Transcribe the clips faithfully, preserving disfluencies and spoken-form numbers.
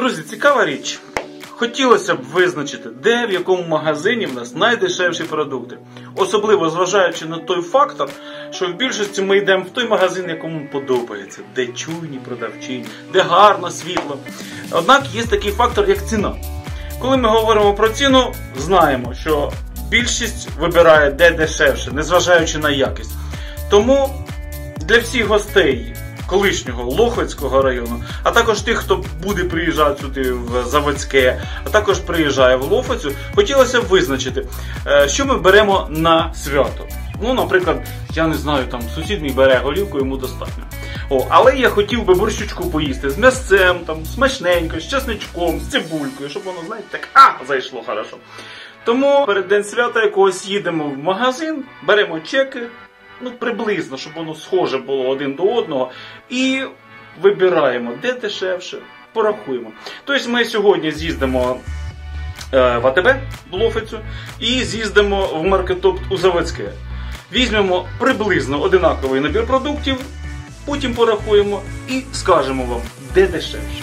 Друзі, цікава річ. Хотілося б визначити, де в якому магазині в нас найдешевші продукти. Особливо зважаючи на той фактор, що в більшості ми йдемо в той магазин, якому подобається. Де чуйні продавчині, де гарно, світло. Однак є такий фактор, як ціна. Коли ми говоримо про ціну, знаємо, що більшість вибирає де дешевше, незважаючи на якість. Тому для всіх гостей колишнього Лохвицького району, а також тих, хто буде приїжджати сюди в Заводське, а також приїжджає в Лохвицю, хотілося б визначити, що ми беремо на свято. Ну, наприклад, я не знаю, там сусід мій бере голівку, йому достатньо. О, але я хотів би борщучку поїсти з м'ясцем, там, смачненько, з чесничком, з цибулькою, щоб воно, знаєте, так, а, зайшло хорошо. Тому перед день свята якогось їдемо в магазин, беремо чеки, ну, приблизно, щоб воно схоже було один до одного, і вибираємо, де дешевше, порахуємо. Тобто ми сьогодні з'їздимо е, в АТБ, в Лохвицю, і з'їздимо в Маркетопт у Заводське. Візьмемо приблизно одинаковий набір продуктів, потім порахуємо і скажемо вам, де дешевше.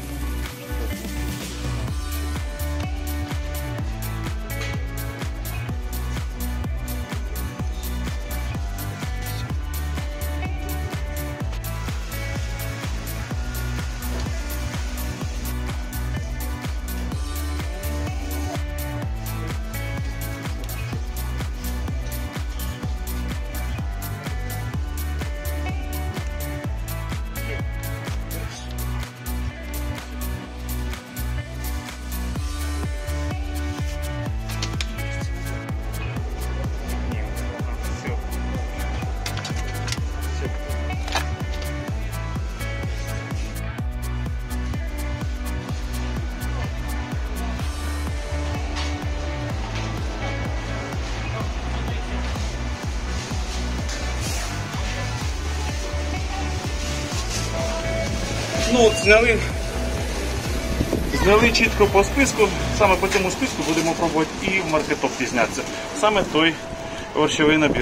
Ну от, зняли, зняли чітко по списку, саме по цьому списку будемо пробувати і в Маркетопті знятися. Саме той борщовий набір.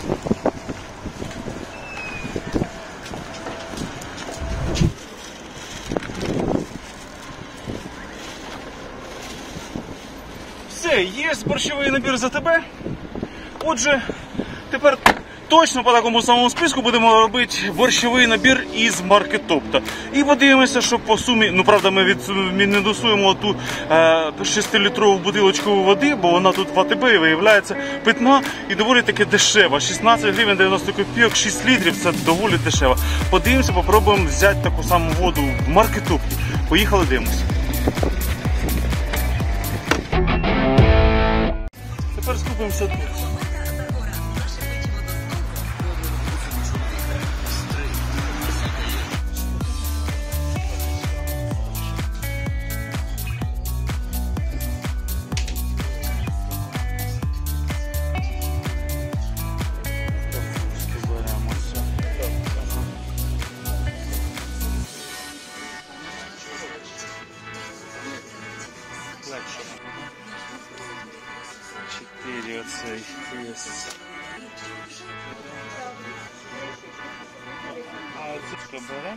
Все, є борщовий набір за тебе. Отже, тепер точно по такому самому списку будемо робити борщовий набір із Маркетопта. І подивимося, що по сумі, ну правда ми, від, ми не досуємо ту е, шестилітрову бутилочку води, бо вона тут в АТБ виявляється питна і доволі таки дешева. шістнадцять гривень дев'яносто копійок, шість літрів, це доволі дешево. Подивимося, попробуємо взяти таку саму воду в Маркетопті. Поїхали, дивимося. Тепер скупимося тут. Чотири оцей є. А оце беремо.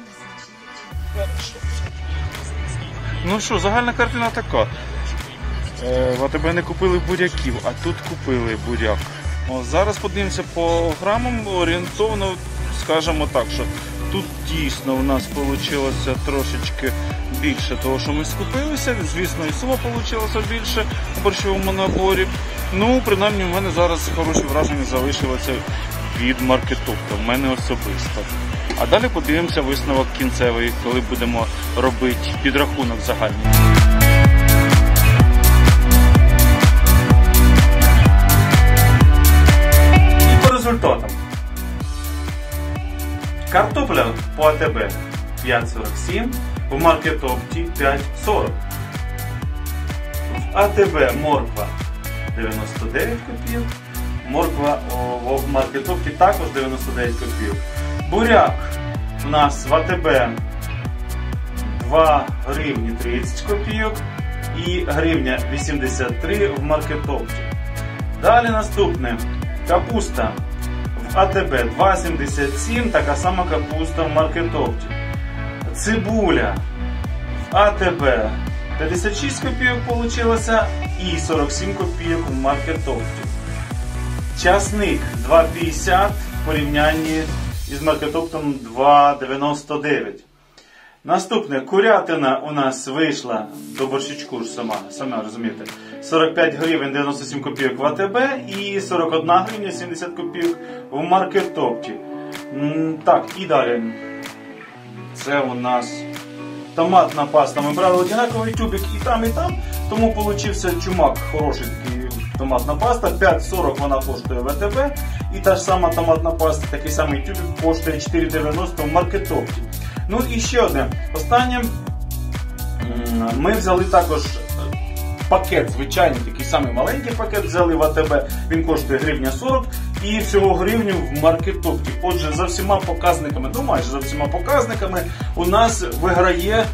Ну що, загальна картина така. Е, в АТБ не купили буряків, а тут купили буряк. О, зараз подивимося по грамам, орієнтовно скажемо так, що тут дійсно в нас вийшло трошечки більше того, що ми скупилися. Звісно, і село вийшло більше у борщовому наборі. Ну, принаймні, в мене зараз хороші враження залишилося від Маркетопта, в мене особисто. А далі подивимося висновок кінцевий, коли будемо робити підрахунок загальний. І по результатам. Картопля по АТБ п'ять сорок сім, в Маркетопті п'ять сорок. В АТБ морква дев'яносто дев'ять копійок, морква в Маркетопті також дев'яносто дев'ять копійок. Буряк у нас в АТБ два гривні тридцять копійок і гривня вісімдесят три в Маркетопті. Далі наступне. Капуста в АТБ два сімдесят сім, така сама капуста в Маркетопті. Цибуля в АТБ п'ятдесят шість копійок вийшло і сорок сім копійок в маркетопті. Часник два п'ятдесят в порівнянні із маркетоптом два дев'яносто дев'ять. Наступне, курятина у нас вийшла до борщичку ж сама, сама розумієте, сорок п'ять гривень дев'яносто сім копійок в АТБ і сорок одна гривня сімдесят копійок в маркетопті. Так, і далі. Це у нас томатна паста. Ми брали однаковий тюбик і там, і там, тому получився чумак, хороший такий томатна паста. п'ять сорок вона коштує в АТБ. І та ж сама томатна паста, такий самий тюбик, коштує чотири дев'яносто в маркетопті. Ну і ще одне. Останнє, ми взяли також пакет, звичайний, такий самий маленький пакет взяли в АТБ, він коштує гривня сорок і всього гривню в маркетопті. Отже, за всіма показниками, ну майже за всіма показниками у нас виграє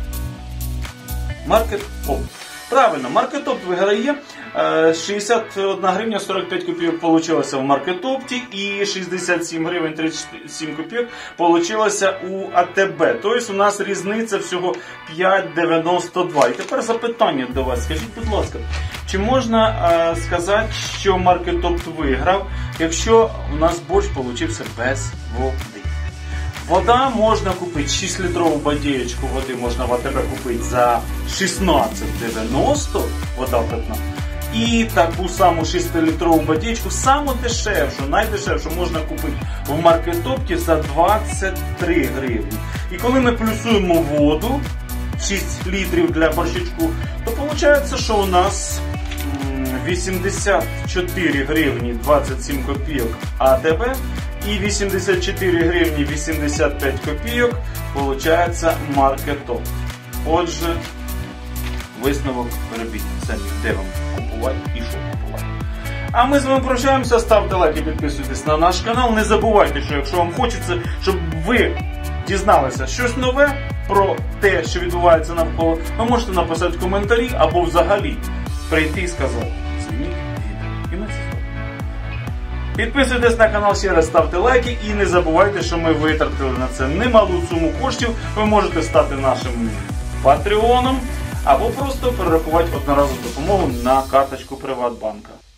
маркетопт. Правильно, маркетопт виграє. шістдесят одна гривня сорок п'ять копійок вийшло в маркетопті і шістдесят сім гривень тридцять сім копійок вийшло у АТБ. Тобто у нас різниця всього п'ять дев'яносто два. І тепер запитання до вас. Скажіть, будь ласка, чи можна е, сказати, що маркетопт виграв, якщо у нас борщ вийшов без води? Вода можна купити, шість літрову бадєєчку води можна в АТБ купити за шістнадцять дев'яносто, вода питна. І таку саму шестилітрову бадєчку, саму дешевшу, найдешевшу можна купити в маркетопті за двадцять три гривні. І коли ми плюсуємо воду, шість літрів для борщичку, то виходить, що у нас вісімдесят чотири гривні двадцять сім копійок АТБ і вісімдесят чотири гривні вісімдесят п'ять копійок виходить маркетопт. Отже, висновок робіть самі, де вам купувати і що купувати. А ми з вами прощаємося, ставте лайк і підписуйтесь на наш канал. Не забувайте, що якщо вам хочеться, щоб ви дізналися щось нове про те, що відбувається навколо, ви можете написати в коментарі або взагалі прийти і сказати: «Змініть відео». І ми це зробимо. Підписуйтесь на канал ще раз, ставте лайки і не забувайте, що ми витратили на це немалу суму коштів. Ви можете стати нашим патреоном або просто перерахувати одноразову допомогу на карточку Приватбанка.